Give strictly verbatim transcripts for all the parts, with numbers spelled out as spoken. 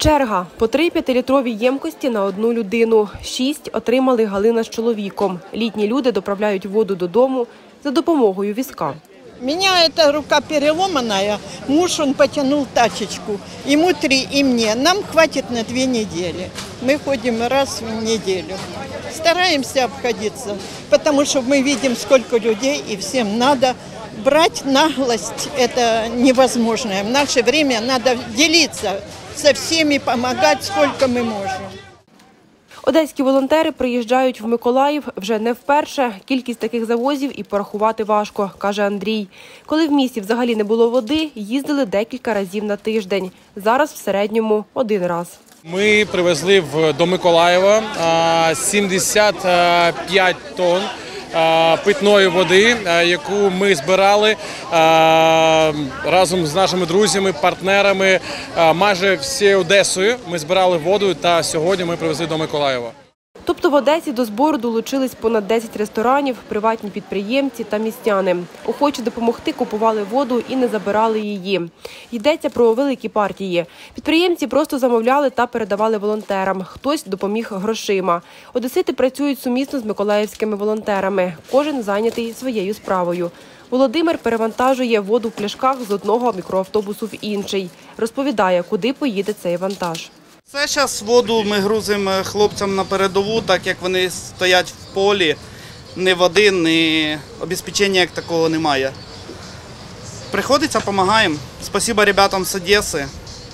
Черга. По три п'ятилітрові ємкості на одну людину. Шість отримали Галина з чоловіком. Літні люди доправляють воду додому за допомогою візка. У меня эта рука переломанная, муж он потянул тачечку, ему три и мне, нам хватит на две недели. Мы ходим раз в неделю, стараемся обходиться, потому что мы видим, сколько людей и всем надо. Брать наглость – это невозможно. В наше время надо делиться со всеми, помогать, сколько мы можем. Одеські волонтери приїжджають в Миколаїв вже не вперше. Кількість таких завозів і порахувати важко, каже Андрій. Коли в місті взагалі не було води, їздили декілька разів на тиждень. Зараз в середньому один раз. Ми привезли до Миколаєва сімдесят п'ять тонн питної води, яку ми збирали разом з нашими друзями, партнерами, майже всією Одесою. Ми збирали воду та сьогодні ми привезли до Миколаєва. Тобто в Одесі до збору долучились понад десять ресторанів, приватні підприємці та містяни. Охочі допомогти купували воду і не забирали її. Йдеться про великі партії. Підприємці просто замовляли та передавали волонтерам. Хтось допоміг грошима. Одесити працюють сумісно з миколаївськими волонтерами. Кожен зайнятий своєю справою. Володимир перевантажує воду в пляшках з одного мікроавтобусу в інший. Розповідає, куди поїде цей вантаж. Це зараз воду ми грузимо хлопцям на передову, так як вони стоять в полі, ні води, ні обезпечення як такого немає. Приходиться, допомагаємо. Спасибо ребятам з Одеси.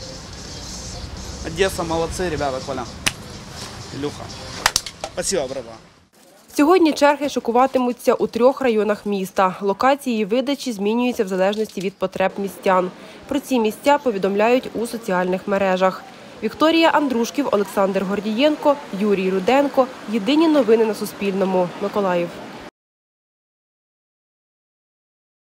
Одеса, молодці, ребята, Коля, Ілюха. Спасибо, брата. Сьогодні черги шокуватимуться у трьох районах міста. Локації видачі змінюються в залежності від потреб містян. Про ці місця повідомляють у соціальних мережах. Вікторія Андрушків, Олександр Гордієнко, Юрій Руденко. Єдині новини на Суспільному. Миколаїв.